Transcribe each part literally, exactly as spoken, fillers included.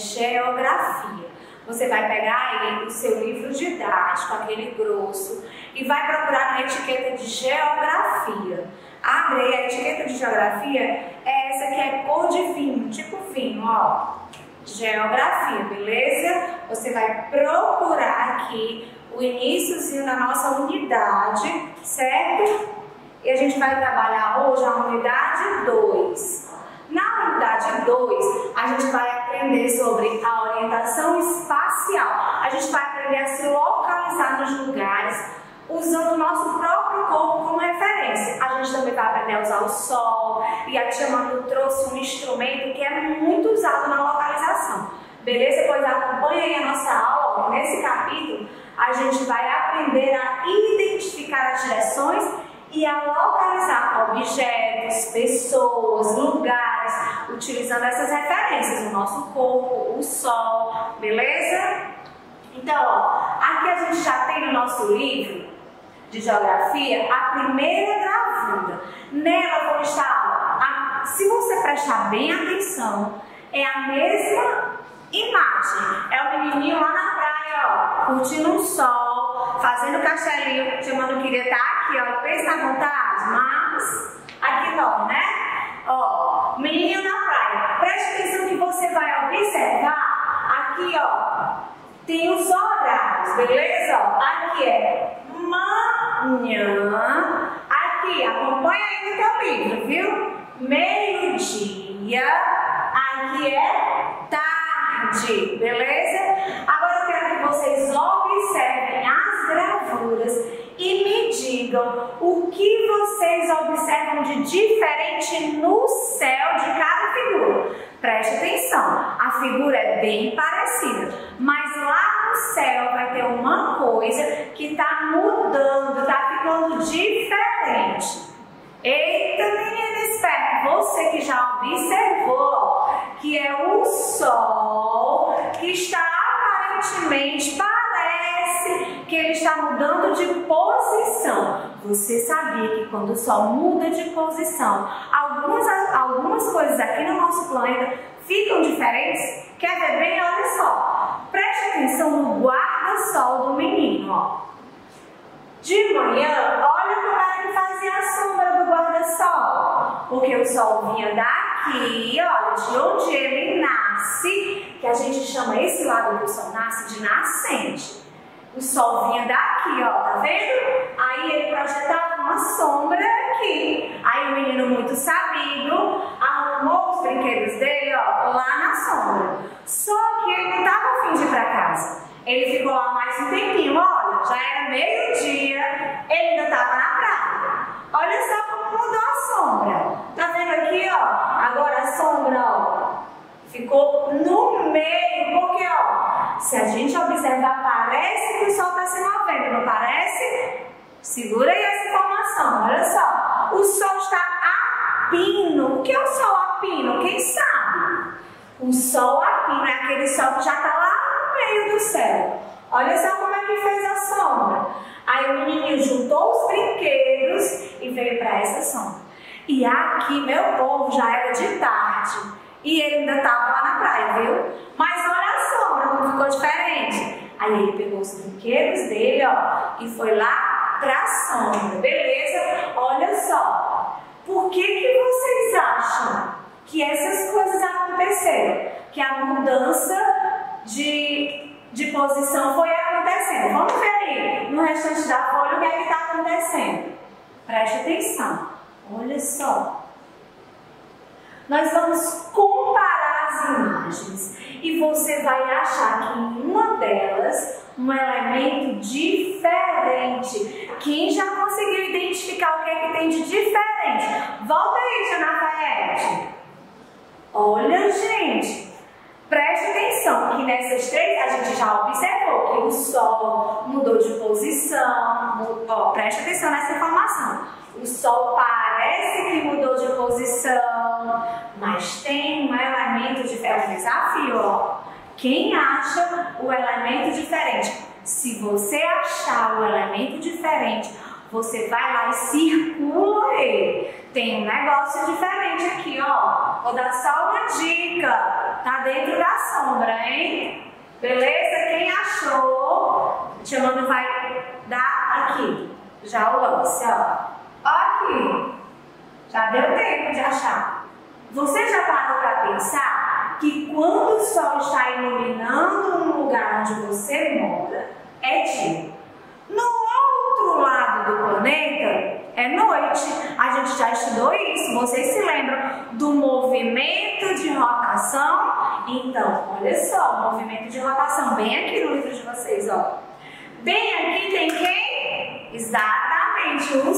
geografia. Você vai pegar aí o seu livro didático, aquele grosso, e vai procurar na etiqueta de geografia. Abre aí, a etiqueta de geografia é essa que é cor de vinho, tipo vinho, ó. Geografia, beleza? Você vai procurar aqui o iniciozinho da nossa unidade, certo? E a gente vai trabalhar hoje a unidade dois. Na unidade dois, a gente vai aprender sobre a orientação espacial. A gente vai aprender a se localizar nos lugares usando o nosso próprio corpo como referência. A gente também vai aprender a usar o sol, e a tia Manu trouxe um instrumento que é muito usado na localização. Beleza? Pois acompanha aí a nossa aula. Nesse capítulo, a gente vai aprender a identificar as direções e a localizar objetos, pessoas, lugares, utilizando essas referências, o nosso corpo, o sol, beleza? Então, ó, aqui a gente já tem no nosso livro de geografia a primeira gravura. Nela vou estar, a, se você prestar bem atenção, é a mesma imagem. É o menininho lá na praia, ó, curtindo um sol, fazendo castelinho. Tia Manu queria estar aqui, ó, pensa à vontade, mas aqui não, né? Ó, menininho na praia. Preste atenção que você vai observar aqui, ó, tem os horários, beleza? Ó, aqui é manhã, aqui, acompanha aí no teu livro, viu? Meio-dia, aqui é tarde, beleza? Agora eu quero que vocês observem as gravuras e me digam o que vocês observam de diferente no céu de cada figura. Preste atenção, a figura é bem parecida, mas lá no céu vai ter uma coisa que está mudando, está ficando diferente. Eita, menina esperta, você que já observou que é o sol que está aparentemente, parece que ele está mudando de posição. Você sabia que quando o sol muda de posição, algumas, algumas coisas aqui no nosso planeta ficam diferentes? Quer ver bem? Olha só. Preste atenção no guarda-sol do menino, ó. De manhã, olha como era que fazia a sombra do guarda-sol. Porque o sol vinha daqui, olha, de onde ele nasce, que a gente chama esse lado que o sol nasce de nascente. O sol vinha daqui, ó, tá vendo? Aí ele projetava uma sombra aqui. Aí o menino muito sabido arrumou os brinquedos dele, ó, lá na sombra. Só que ele não tava afim de ir pra casa. Ele ficou lá mais um tempinho, olha, já era meio-dia, ele ainda tava na praia. Olha só como mudou a sombra. Tá vendo aqui, ó? Agora a sombra, ó, ficou no meio, porque, ó, se a gente observar, parece que o sol está se movendo, não parece? Segura aí essa informação, olha só. O sol está a pino. O que é o sol a pino? Quem sabe? O sol a pino é aquele sol que já está lá no meio do céu. Olha só como é que fez a sombra. Aí o menininho juntou os brinquedos e veio para essa sombra. E aqui, meu povo, já era de tarde. E ele ainda estava lá na praia, viu? Mas olha a sombra como ficou diferente. Aí ele pegou os brinquedos dele, ó, e foi lá pra sombra, beleza? Olha só, por que que vocês acham que essas coisas aconteceram? Que a mudança de, de posição foi acontecendo. Vamos ver aí, no restante da folha, o que é que está acontecendo. Preste atenção, olha só. Nós vamos comparar as imagens e você vai achar que em uma delas um elemento diferente. Quem já conseguiu identificar o que é que tem de diferente? Volta aí, tia Lafayette. Olha, gente, preste atenção que nessas três a gente já observou que o sol mudou de posição. Ó, preste atenção nessa informação. O sol parece que mudou de posição, mas tem um elemento diferente. Um desafio, ó. Quem acha o elemento diferente? Se você achar o elemento diferente, você vai lá e circula ele. tem um negócio diferente aqui, ó. Vou dar só uma dica. Tá dentro da sombra, hein? Beleza? Quem achou, o Tiamano vai dar aqui. Já o lance, ó. Ó aqui. Já deu tempo de achar. Você já parou para pensar que quando o sol está iluminando um lugar onde você mora, é dia. No outro lado do planeta, é noite. A gente já estudou isso. Vocês se lembram do movimento de rotação? Então, olha só, o movimento de rotação, bem aqui no livro de vocês, ó. Bem aqui tem quem? Exatamente, o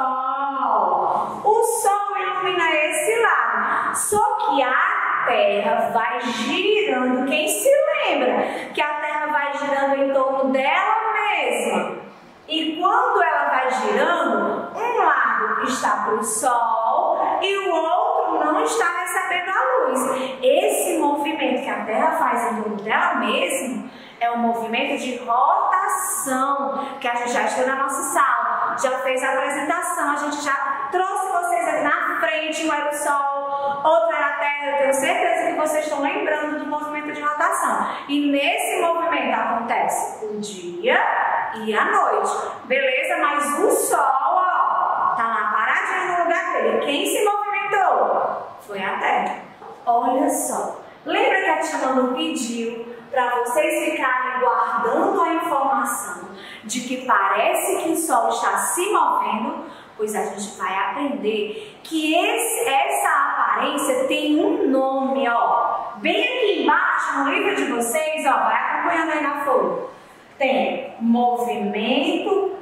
Sol. O Sol ilumina esse lado. Só que a Terra vai girando. Quem se lembra que a Terra vai girando em torno dela mesma? E quando ela vai girando, um lado está para o Sol e o outro não está recebendo a luz. Esse movimento que a Terra faz em torno dela mesma é um movimento de rotação, que a gente já estudou na nossa sala, já fez a apresentação, a gente já trouxe vocês aqui na frente, um era o Sol, outro era a Terra. Eu tenho certeza que vocês estão lembrando do movimento de rotação. E nesse movimento acontece o dia e a noite, beleza? Mas o Sol, ó, tá lá paradinho no lugar dele. Quem se movimentou? Foi a Terra. Olha só. Lembra que a tia Manu pediu para vocês ficarem guardando a informação de que parece que o Sol está se movendo? Pois a gente vai aprender que esse, essa aparência tem um nome, ó. Bem aqui embaixo no livro de vocês, ó, vai acompanhando aí na folha. Tem movimento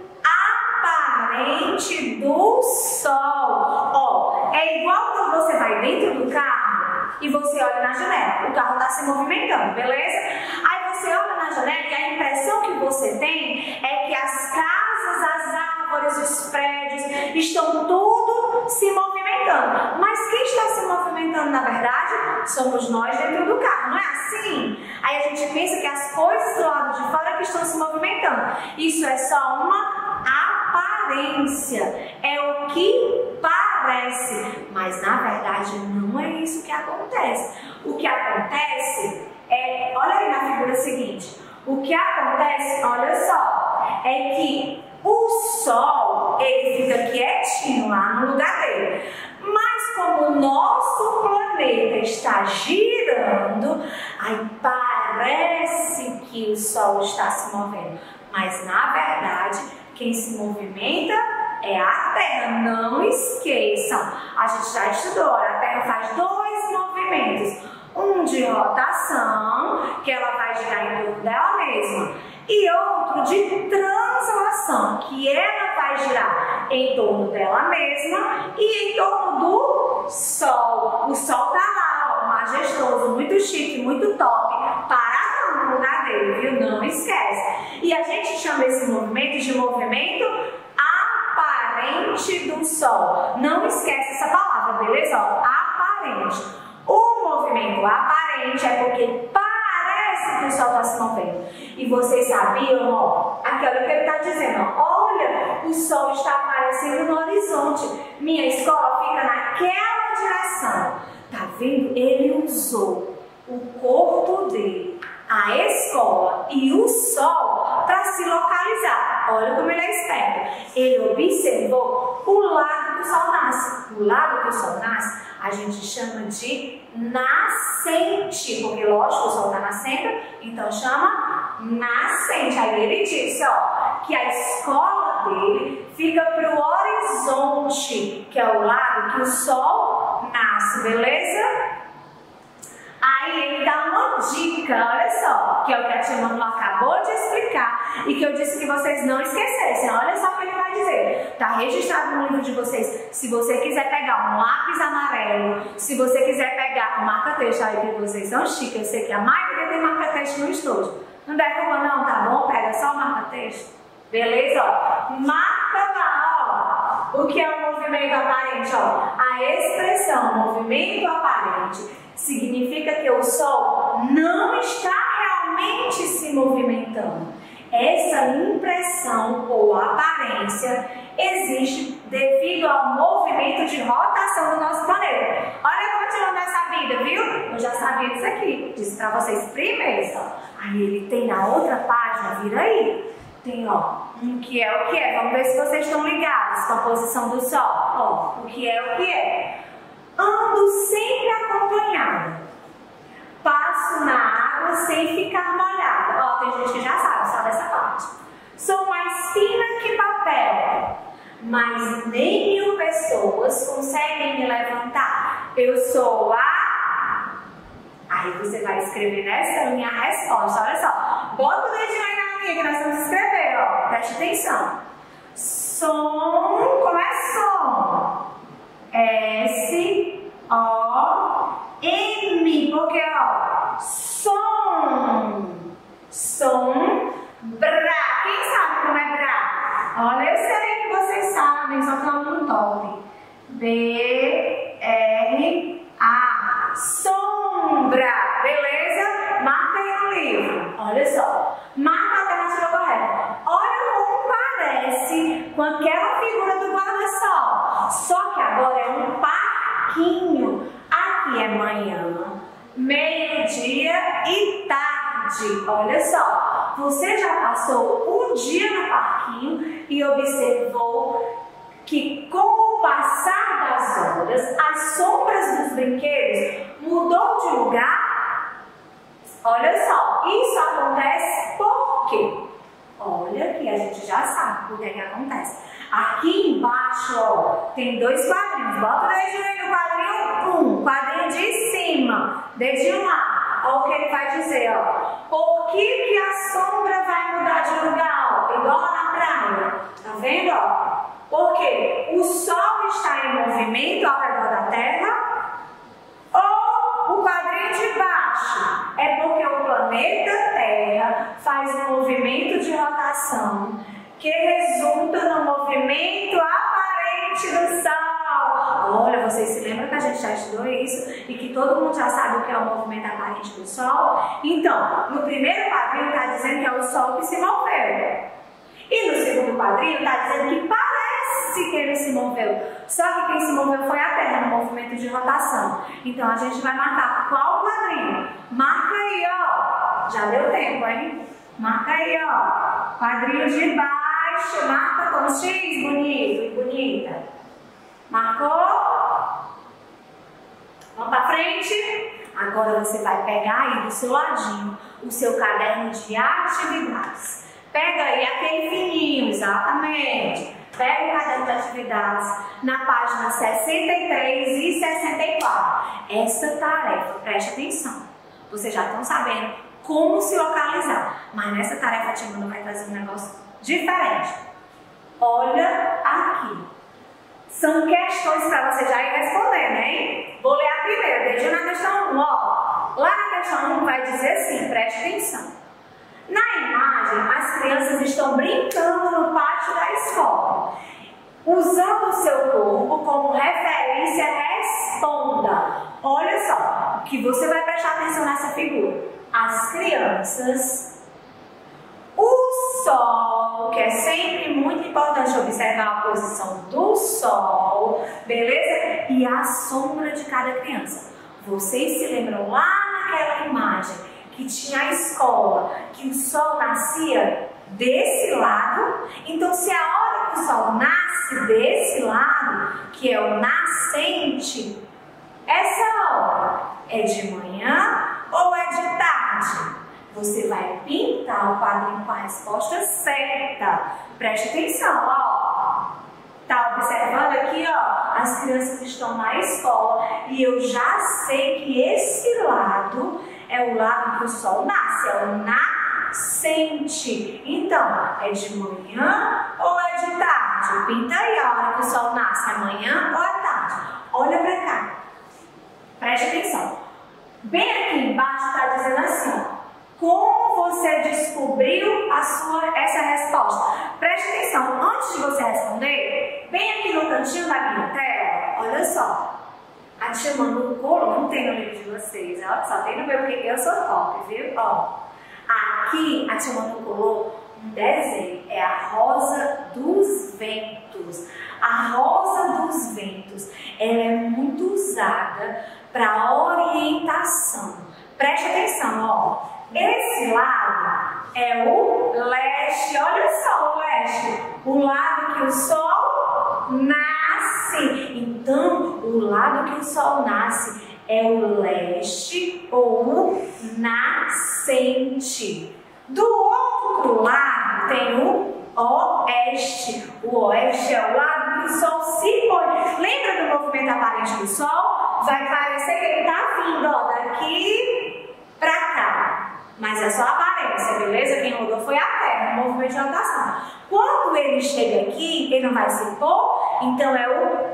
aparente do Sol. Ó, é igual quando você vai dentro do carro e você olha na janela. O carro está se movimentando, beleza? Aí você olha na janela e a impressão que você tem é que as casas, as árvores, os prédios estão tudo se movimentando. Mas quem está se movimentando, na verdade, somos nós dentro do carro, não é assim? Aí a gente pensa que as coisas do lado de fora que estão se movimentando. Isso é só uma aparência. É o que parece. Mas na verdade não é isso que acontece. O que acontece é, olha aí na figura seguinte. O que acontece, olha só, é que o Sol, ele fica quietinho lá no lugar dele. Mas como o nosso planeta está girando, aí parece que o Sol está se movendo. Mas na verdade, quem se movimenta é a Terra. Não esqueçam, a gente já estudou, a Terra faz dois movimentos. Um de rotação, que ela vai girar em torno dela mesma, e outro de translação, que ela vai girar em torno dela mesma e em torno do Sol. O Sol tá lá, ó, majestoso, muito chique, muito top, paradão no lugar dele, viu? Não esquece. E a gente chama esse movimento de movimento aparente do Sol. Não esquece essa palavra, beleza? Ó, aparente. O movimento aparente é porque parece que o Sol está se movendo. E vocês sabiam, ó, aqui olha o que ele está dizendo, ó, olha, o Sol está aparecendo no horizonte. Minha escola fica naquela direção. Tá vendo? Ele usou o corpo dele, a escola e o Sol para se localizar. Olha como ele é esperto. Ele observou o lado que o Sol nasce. O lado que o Sol nasce a gente chama de nascente, porque lógico o Sol está nascendo, então chama nascente. Aí ele disse, ó, que a escola dele fica para o horizonte, que é o lado que o Sol nasce, beleza? Aí ele dá uma dica, olha só, que é o que a tia Manu acabou de explicar e que eu disse que vocês não esquecessem. Olha só o que ele vai dizer. Está registrado no livro de vocês. Se você quiser pegar um lápis amarelo, se você quiser pegar um marca-texto, aí que vocês são chiques, eu sei que a maioria tem marca-texto no estúdio. Não derruba não, tá bom? Pega só o marca-texto. Beleza? Ó. Marca lá, ó, o que é o movimento aparente, ó. A expressão movimento aparente significa que o Sol não está realmente se movimentando. Essa impressão ou aparência existe devido ao movimento de rotação do nosso planeta. Olha como eu te mandei essa vida, viu? Eu já sabia disso aqui. Disse pra vocês primeiro, ó. Aí ele tem na outra página, vira aí. Tem, ó, um que é o que é. Vamos ver se vocês estão ligados com a posição do Sol. Ó, o que é o que é. Ando sempre acompanhada. Passo na água sem ficar molhada. Ó, tem gente que já sabe, sabe essa parte. Sou mais fina que papel, mas nem mil pessoas conseguem me levantar. Eu sou a... Aí você vai escrever nessa linha a resposta. Olha só. Bota o dedinho aí na linha que nós vamos escrever, ó. Preste atenção. Som... Como é som? S O M. Porque, ó, som. Som. Bra. Quem sabe como é bra? Olha, eu sei que vocês sabem, só que eu não toque. B R A. Sombra. Beleza? Marca aí no livro. Olha só. Marca a alternativa correta. Olha como parece com aquela figura do guarda-sol. Só que agora é um parquinho. Aqui é manhã, meio-dia e tarde. Olha só. Você já passou o dia no parquinho e observou que com o passar das horas, as sombras dos brinquedos mudou de lugar? Olha só, isso acontece por quê? Olha que a gente já sabe por que que acontece. Aqui embaixo, ó, tem dois quadrinhos. Bota o dedinho aí no quadrinho um, quadrinho de cima, dedinho lá. Olha o que ele vai dizer, ó. Por que que a sombra vai mudar de lugar? Ó, igual lá na praia. Tá vendo, ó? Porque o Sol está em movimento ao redor da Terra, ou o quadrinho de baixo é porque o planeta Terra faz um movimento de rotação que resulta no movimento aparente do Sol. Olha, vocês se lembram que a gente já estudou isso e que todo mundo já sabe o que é o movimento aparente do Sol? Então, no primeiro quadrinho está dizendo que é o Sol que se moveu. E no segundo quadrinho está dizendo que parece que ele se moveu. Só que quem se moveu foi a Terra no movimento de rotação. Então a gente vai marcar qual quadrinho? Marca aí, ó. Já deu tempo, hein? Marca aí, ó. Quadrinho de baixo. Marca com X, bonito e bonita. Marcou? Vamos pra frente? Agora você vai pegar aí do seu ladinho o seu caderno de atividades. Pega aí aquele fininho, exatamente. Pega o caderno de atividades na página sessenta e três e sessenta e quatro. Essa tarefa, preste atenção. Vocês já estão sabendo como se localizar. Mas nessa tarefa a tia Manu vai fazer um negócio diferente. Olha aqui. São questões para você já ir respondendo, hein? Vou ler a primeira. Dedinho na questão um, ó. Lá na questão um vai dizer assim, preste atenção. Na imagem, as crianças estão brincando no pátio da escola. Usando o seu corpo como referência, responda. Olha só, que você vai prestar atenção nessa figura. As crianças, o sol, que é sempre muito importante observar a posição do sol, beleza? E a sombra de cada criança. Vocês se lembram lá naquela imagem que tinha a escola, que o sol nascia desse lado? Então, se a hora que o sol nasce desse lado, que é o nascente, essa hora é de manhã ou é de tarde? Você vai pintar o quadrinho com a resposta certa. Preste atenção, ó. Tá observando aqui, ó, as crianças estão na escola e eu já sei que esse lado é o lado que o sol nasce, é o nascente. Então, é de manhã ou é de tarde? Pinta aí a hora que o sol nasce, é manhã ou é tarde? Olha pra cá. Preste atenção. Bem aqui embaixo está dizendo assim, ó. Como você descobriu a sua, essa resposta? Preste atenção, antes de você responder, bem aqui no cantinho da minha tela, olha só. A tia Manu colou, não tem no livro de vocês, ó, só tem no meu, porque eu sou top, viu? Ó, aqui a tia Manu colou um desenho, é a rosa dos ventos. A rosa dos ventos, ela é muito usada para orientação. Preste atenção, ó. Esse lado é o leste, olha só o leste, o lado que o sol nasce. Então, o lado que o sol nasce é o leste ou o nascente. Do outro lado tem o oeste. O oeste é o lado que o sol se põe. Lembra do movimento aparente do sol? Vai parecer que ele está vindo, ó, daqui para cá. Mas é só a aparência, beleza? Quem rodou foi a Terra, o movimento de rotação. Quando ele chega aqui, ele não vai se pôr, então é o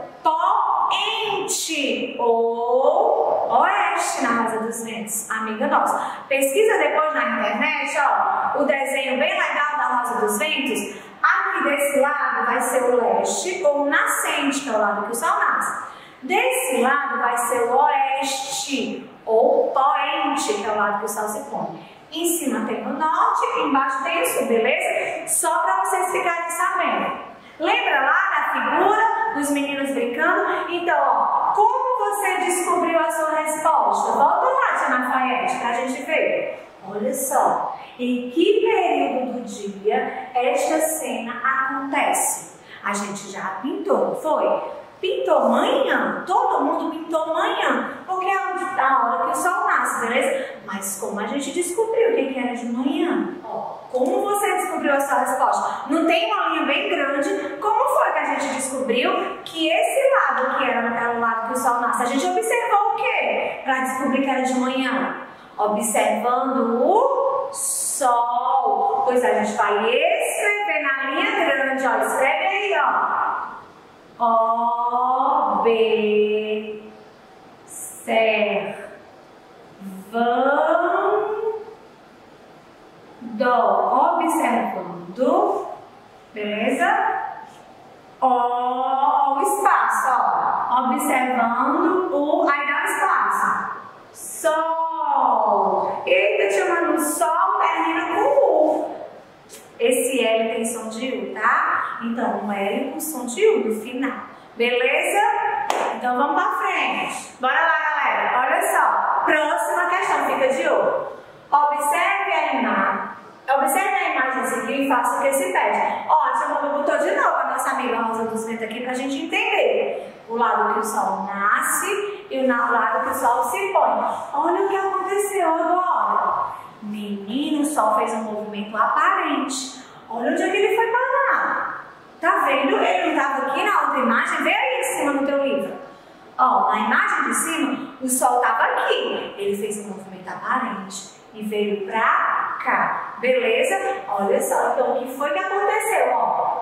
poente ou oeste na rosa dos ventos, amiga nossa. Pesquisa depois na internet, ó, o desenho bem legal da rosa dos ventos. Aqui desse lado vai ser o leste ou o nascente, que é o lado que o sol nasce. Desse lado vai ser o oeste ou poente, que é o lado que o sol se põe. Em cima tem o norte, embaixo tem o sul, beleza? Só para vocês ficarem sabendo. Lembra lá da figura dos meninos brincando? Então, ó, como você descobriu a sua resposta? Volta lá, tia Lafayette, para a gente ver. Olha só, em que período do dia esta cena acontece? A gente já pintou, não foi? Pintou manhã, todo mundo pintou manhã, porque é a hora que o sol nasce, beleza? Mas como a gente descobriu o que era de manhã? Ó, como você descobriu a sua resposta? Não tem uma linha bem grande. Como foi que a gente descobriu que esse lado que era, era o lado que o sol nasce? A gente observou o quê? Para descobrir que era de manhã? Observando o sol. Pois a gente vai escrever na linha grande, ó, escreve aí, ó. O, B, ser, vão, do, observando, beleza? O, o espaço, ó, observando o, aí dá o espaço, sol, eita, tia Manu, o sol termina com U. Esse L tem som de U, tá? Então, um L com som de U no final. Beleza? Então, vamos pra frente. Bora lá, galera. Olha só. Próxima questão, fica de olho. Observe a imagem. Observe a imagem a seguir e faça o que se pede. Ó, a tia Manu botou de novo a nossa amiga Rosa dos Ventos aqui pra gente entender. O lado que o sol nasce e o lado que o sol se põe. Olha o que aconteceu agora. Menino, o sol fez um movimento aparente. Olha onde é que ele foi parar. Tá vendo? Ele não estava aqui na outra imagem. Vê aí em cima no teu livro. Ó, na imagem de cima, o sol estava aqui. Ele fez um movimento aparente e veio pra cá. Beleza? Olha só, então o que foi que aconteceu? Ó,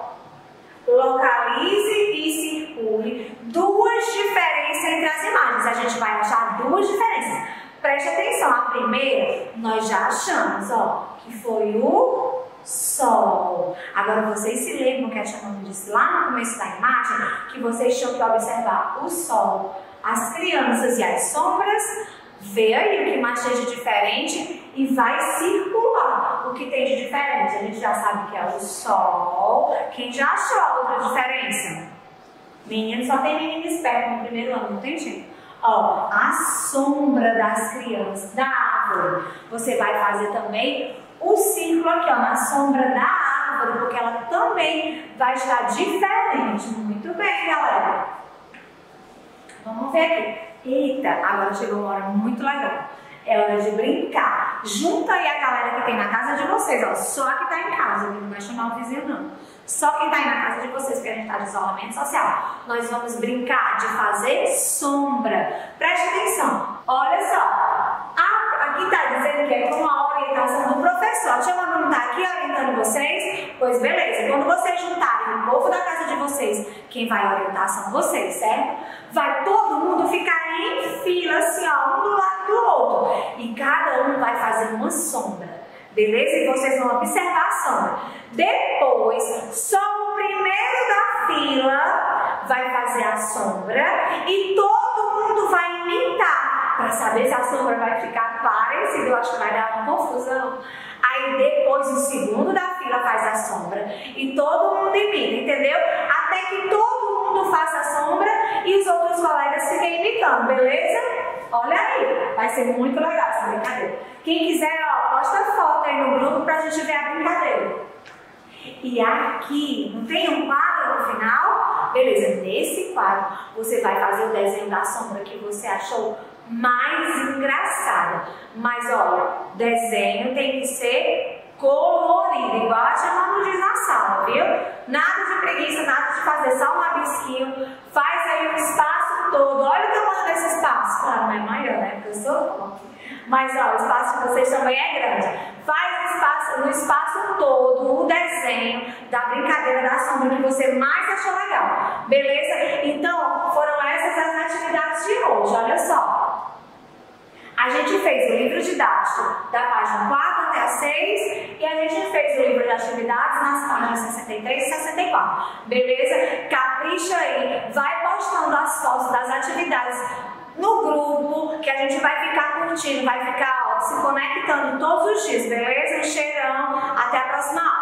localize e circule duas diferenças entre as imagens. A gente vai achar duas diferenças. Preste atenção, a primeira nós já achamos, ó, que foi o sol. Agora vocês se lembram que a tia Manu disse lá no começo da imagem que vocês tinham que observar o sol, as crianças e as sombras. Vê aí o que mais tem de diferente e vai circular o que tem de diferente. A gente já sabe que é o sol. Quem já achou a outra diferença? Menino, só tem menino esperto no primeiro ano, não tem jeito. Ó, a sombra das crianças, da árvore. Você vai fazer também o círculo aqui, ó, na sombra da árvore, porque ela também vai estar diferente. Muito bem, galera. Vamos ver aqui. Eita, agora chegou uma hora muito legal. É hora de brincar. Junta aí a galera que tem na casa de vocês, ó. Só a que tá em casa, não vai chamar o vizinho, não. Só quem tá aí na casa de vocês, porque a gente tá de isolamento social. Nós vamos brincar de fazer sombra. Preste atenção. Olha só. Aqui tá dizendo que é com a orientação do professor. A tia Manu não tá aqui orientando vocês? Pois beleza. Quando vocês juntarem o povo da casa de vocês, quem vai orientar são vocês, certo? Vai todo mundo ficar em fila, assim, ó, um do lado do outro. E cada um vai fazer uma sombra. Beleza? E vocês vão observar a sombra. Depois, só o primeiro da fila vai fazer a sombra e todo mundo vai imitar para saber se a sombra vai ficar parecida, eu acho que vai dar uma confusão. Aí depois o segundo da fila faz a sombra e todo mundo imita, entendeu? Até que todo mundo faça a sombra e os outros colegas fiquem imitando, beleza? Olha aí, vai ser muito legal essa brincadeira. Quem quiser, ó, posta foto aí no grupo pra gente ver a brincadeira. E aqui, não tem um quadro no final? Beleza, nesse quadro você vai fazer o desenho da sombra que você achou mais engraçada. Mas olha, desenho tem que ser colorido, igual a chamamos diz na sala, viu? Nada de preguiça, nada de fazer só um rabisquinho. Faz aí o espaço todo. Olha o tamanho desse espaço. Claro, não é maior, né? Porque eu sou mas ó, o espaço de vocês também é grande. Faz espaço, no espaço todo o desenho da brincadeira da sombra que você mais achou legal. Beleza? Então, foram essas as atividades de hoje. Olha só. A gente fez o livro didático da página quatro até a seis e a gente fez o livro de atividades nas páginas sessenta e três e sessenta e quatro. Beleza? Capricha aí, vai postando as fotos das atividades no grupo, que a gente vai ficar curtindo, vai ficar ó, se conectando todos os dias, beleza? Um cheirão, até a próxima aula.